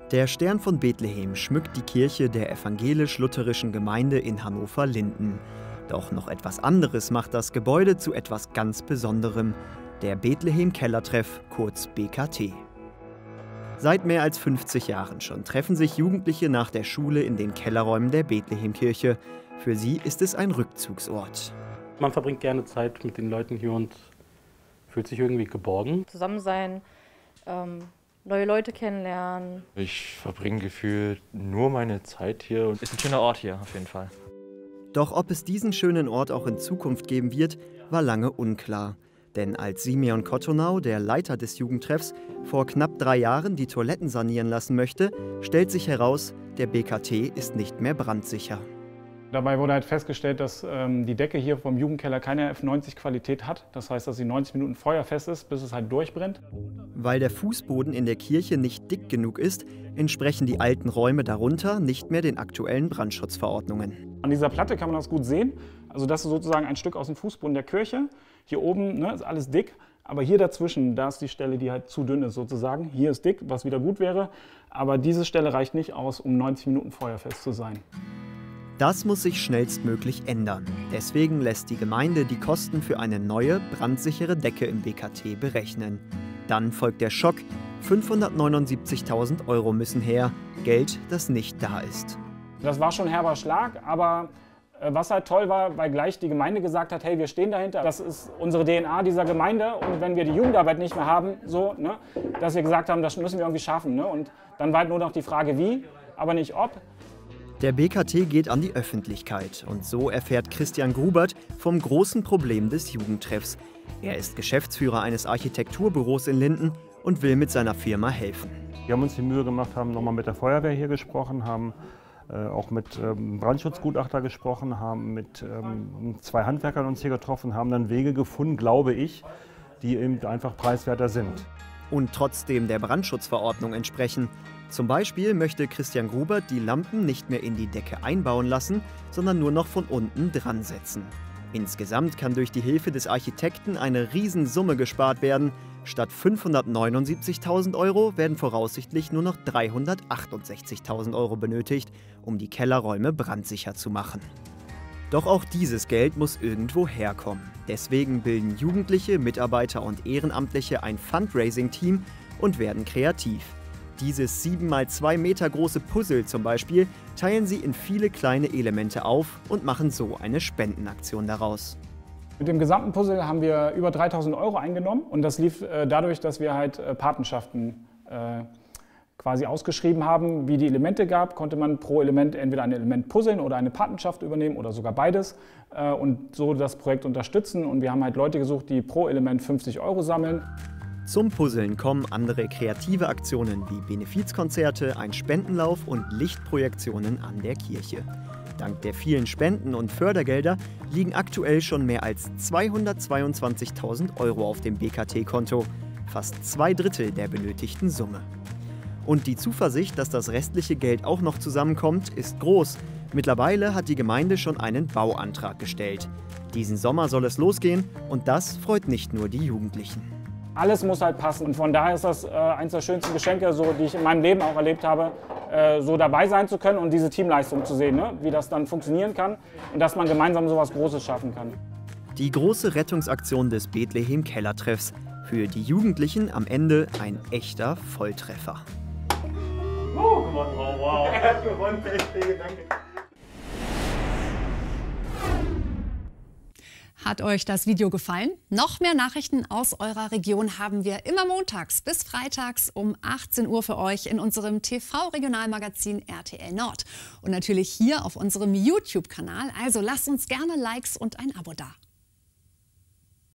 Der Stern von Bethlehem schmückt die Kirche der evangelisch-lutherischen Gemeinde in Hannover-Linden. Doch noch etwas anderes macht das Gebäude zu etwas ganz Besonderem: der Bethlehem-Kellertreff, kurz BKT. Seit mehr als 50 Jahren schon treffen sich Jugendliche nach der Schule in den Kellerräumen der Bethlehemkirche. Für sie ist es ein Rückzugsort. Man verbringt gerne Zeit mit den Leuten hier und fühlt sich irgendwie geborgen. Zusammen sein, neue Leute kennenlernen. Ich verbringe gefühlt nur meine Zeit hier. Ist ein schöner Ort hier, auf jeden Fall. Doch ob es diesen schönen Ort auch in Zukunft geben wird, war lange unklar. Denn als Simeon Kottonau, der Leiter des Jugendtreffs, vor knapp 3 Jahren die Toiletten sanieren lassen möchte, stellt sich heraus, der BKT ist nicht mehr brandsicher. Dabei wurde halt festgestellt, dass die Decke hier vom Jugendkeller keine F90-Qualität hat. Das heißt, dass sie 90 Minuten feuerfest ist, bis es halt durchbrennt. Weil der Fußboden in der Kirche nicht dick genug ist, entsprechen die alten Räume darunter nicht mehr den aktuellen Brandschutzverordnungen. An dieser Platte kann man das gut sehen. Also das ist sozusagen ein Stück aus dem Fußboden der Kirche. Hier oben ist alles dick, aber hier dazwischen, da ist die Stelle, die halt zu dünn ist sozusagen. Hier ist dick, was wieder gut wäre, aber diese Stelle reicht nicht aus, um 90 Minuten feuerfest zu sein. Das muss sich schnellstmöglich ändern. Deswegen lässt die Gemeinde die Kosten für eine neue, brandsichere Decke im BKT berechnen. Dann folgt der Schock: 579.000 € müssen her, Geld, das nicht da ist. Das war schon ein herber Schlag, aber was halt toll war, weil gleich die Gemeinde gesagt hat, hey, wir stehen dahinter, das ist unsere DNA dieser Gemeinde, und wenn wir die Jugendarbeit nicht mehr haben, so, ne, dass wir gesagt haben, das müssen wir irgendwie schaffen. Ne? Und dann war halt nur noch die Frage, wie, aber nicht ob. Der BKT geht an die Öffentlichkeit und so erfährt Christian Grubert vom großen Problem des Jugendtreffs. Er ist Geschäftsführer eines Architekturbüros in Linden und will mit seiner Firma helfen. Wir haben uns die Mühe gemacht, haben nochmal mit der Feuerwehr hier gesprochen, haben auch mit Brandschutzgutachter gesprochen, haben mit 2 Handwerkern uns hier getroffen, haben dann Wege gefunden, glaube ich, die eben einfach preiswerter sind. Und trotzdem der Brandschutzverordnung entsprechen. Zum Beispiel möchte Christian Grubert die Lampen nicht mehr in die Decke einbauen lassen, sondern nur noch von unten dran setzen. Insgesamt kann durch die Hilfe des Architekten eine Riesensumme gespart werden. Statt 579.000 € werden voraussichtlich nur noch 368.000 € benötigt, um die Kellerräume brandsicher zu machen. Doch auch dieses Geld muss irgendwo herkommen. Deswegen bilden Jugendliche, Mitarbeiter und Ehrenamtliche ein Fundraising-Team und werden kreativ. Dieses 7 x 2 Meter große Puzzle zum Beispiel teilen sie in viele kleine Elemente auf und machen so eine Spendenaktion daraus. Mit dem gesamten Puzzle haben wir über 3.000 € eingenommen, und das lief dadurch, dass wir halt Patenschaften quasi ausgeschrieben haben. Wie die Elemente gab, konnte man pro Element entweder ein Element puzzeln oder eine Patenschaft übernehmen oder sogar beides und so das Projekt unterstützen. Und wir haben halt Leute gesucht, die pro Element 50 € sammeln. Zum Puzzeln kommen andere kreative Aktionen wie Benefizkonzerte, ein Spendenlauf und Lichtprojektionen an der Kirche. Dank der vielen Spenden und Fördergelder liegen aktuell schon mehr als 222.000 € auf dem BKT-Konto, fast 2/3 der benötigten Summe. Und die Zuversicht, dass das restliche Geld auch noch zusammenkommt, ist groß. Mittlerweile hat die Gemeinde schon einen Bauantrag gestellt. Diesen Sommer soll es losgehen, und das freut nicht nur die Jugendlichen. Alles muss halt passen, und von daher ist das eines der schönsten Geschenke, so, die ich in meinem Leben auch erlebt habe, so dabei sein zu können und diese Teamleistung zu sehen, ne? Wie das dann funktionieren kann und dass man gemeinsam so etwas Großes schaffen kann. Die große Rettungsaktion des Bethlehem-Kellertreffs. Für die Jugendlichen am Ende ein echter Volltreffer. Oh, gewonnen, wow. Er hat gewonnen, danke. Hat euch das Video gefallen? Noch mehr Nachrichten aus eurer Region haben wir immer montags bis freitags um 18 Uhr für euch in unserem TV-Regionalmagazin RTL Nord. Und natürlich hier auf unserem YouTube-Kanal. Also lasst uns gerne Likes und ein Abo da.